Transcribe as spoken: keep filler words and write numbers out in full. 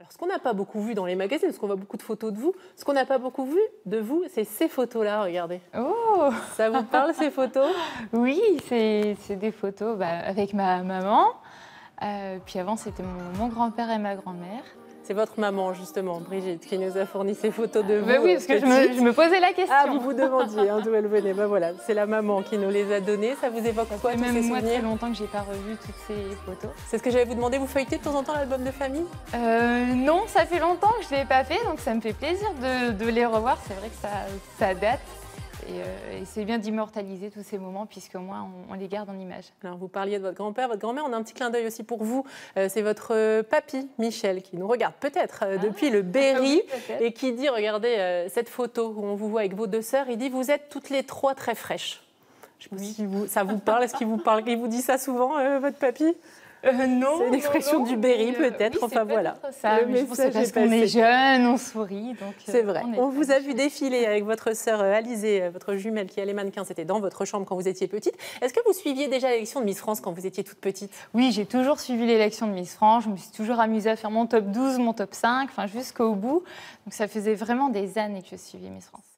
Alors, ce qu'on n'a pas beaucoup vu dans les magazines, parce qu'on voit beaucoup de photos de vous, ce qu'on n'a pas beaucoup vu de vous, c'est ces photos-là, regardez. Oh! Ça vous parle, ces photos? Oui, c'est des photos bah, avec ma maman. Euh, puis avant, c'était mon, mon grand-père et ma grand-mère. C'est votre maman, justement, Brigitte, qui nous a fourni ces photos de vous. Bah oui, parce que je me, je me posais la question. Ah, vous vous demandiez hein, d'où elle venait. Ben voilà, c'est la maman qui nous les a données. Ça vous évoque quoi, tous même ces moi, souvenirs? très longtemps que j'ai pas revu toutes ces photos. C'est ce que j'allais vous demander. Vous feuilletez de temps en temps l'album de famille? euh, Non, ça fait longtemps que je ne l'ai pas fait, donc ça me fait plaisir de, de les revoir. C'est vrai que ça, ça date. Et, euh, et c'est bien d'immortaliser tous ces moments, puisqu'au moins on, on les garde en image. Alors, vous parliez de votre grand-père, votre grand-mère. On a un petit clin d'œil aussi pour vous. Euh, c'est votre euh, papy, Michel, qui nous regarde peut-être euh, Ah, depuis le Berry oui, et qui dit, regardez euh, cette photo où on vous voit avec vos deux sœurs, il dit, vous êtes toutes les trois très fraîches. Je sais pas si vous, ça vous parle. Est-ce qu'il vous parle? Il vous dit ça souvent, euh, votre papy? Euh, non. C'est une expression non, du Berry, mais, euh, peut-être. oui, enfin voilà. Ça, Le mais je pense que c'est message parce est qu'on est passé. jeune, on sourit. C'est vrai. On, on vous a vu défiler avec votre sœur euh, Alizée, euh, votre jumelle qui allait mannequin. C'était dans votre chambre quand vous étiez petite. Est-ce que vous suiviez déjà l'élection de Miss France quand vous étiez toute petite? Oui, j'ai toujours suivi l'élection de Miss France. Je me suis toujours amusée à faire mon top douze, mon top cinq, enfin jusqu'au bout. Donc ça faisait vraiment des années que je suivais Miss France.